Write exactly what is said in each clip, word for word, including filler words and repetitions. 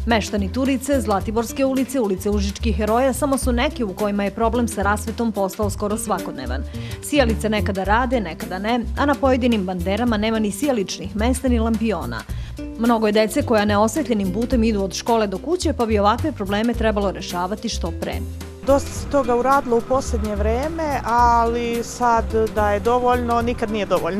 Meštani Turice, Zlatiborske ulice, ulice Užičkih heroja samo su neki u kojima je problem sa rasvetom postao skoro svakodnevan. Sijalice nekada rade, nekada ne, a na pojedinim banderama nema ni sijaličnih mesta ni lampiona. Mnogo je dece koja neosvetljenim putem idu od škole do kuće, pa bi ovakve probleme trebalo rešavati što pre. Dosta se toga uradilo u posljednje vreme, ali sad da je dovoljno, nikad nije dovoljno.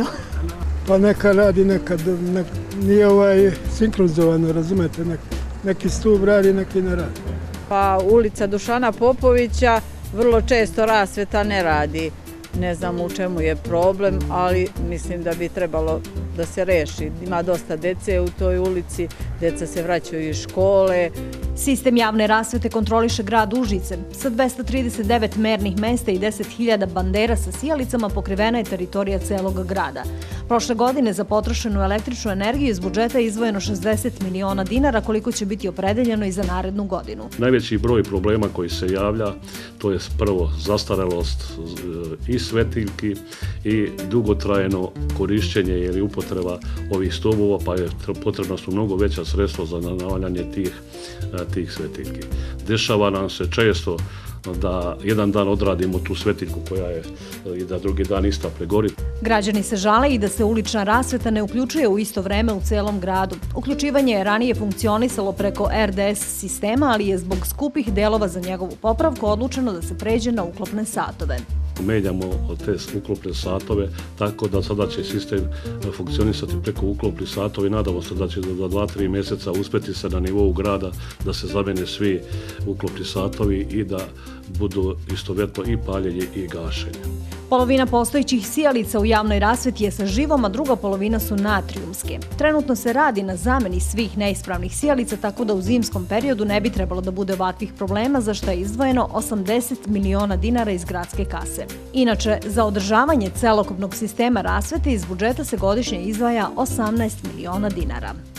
Pa neka radi, nekad nije ovaj sinkronizovano, razumete, neki stub radi, neki ne radi. Pa ulica Dušana Popovića vrlo često rasveta ne radi. Ne znam u čemu je problem, ali mislim da bi trebalo da se reši. Ima dosta dece u toj ulici, deca se vraćaju iz škole. Sistem javne rasvete kontroliše grad Užice. Sa dvesta trideset devet mernih mesta i deset hiljada bandera sa sijalicama pokrivena je teritorija celog grada. Prošle godine za potrošenu električnu energiju iz budžeta je izdvojeno šezdeset miliona dinara, koliko će biti opredeljeno i za narednu godinu. Najveći broj problema koji se javlja, to je prvo zastarelost i svetiljki i dugotrajno korišćenje ili upotreba ovih stubova, pa je potrebno su mnogo veća sredstva za nabavljanje tih, tih svetiljki. Dešava nam se često da jedan dan odradimo tu svetiljku koja je i da drugi dan ista pregori. Građani se žale i da se ulična rasveta ne uključuje u isto vreme u celom gradu. Uključivanje je ranije funkcionisalo preko er de es sistema, ali je zbog skupih delova za njegovu popravku odlučeno da se pređe na uklopne satove. Menjamo te uklopne satove, tako da sada će sistem funkcionisati preko uklopnih satova i nadamo se da će za dva do tri mjeseca uspeti se na nivou grada da se zamene svi uklopni satovi i da budu istovetno i paljenje i gašenje. Polovina postojećih sijalica u javnoj rasveti je sa živom, a druga polovina su natrijumske. Trenutno se radi na zameni svih neispravnih sijalica, tako da u zimskom periodu ne bi trebalo da bude ovakvih problema, za što je izdvojeno osamdeset miliona dinara iz gradske kase. Inače, za održavanje celokupnog sistema rasvete iz budžeta se godišnje izdvaja osamnaest miliona dinara.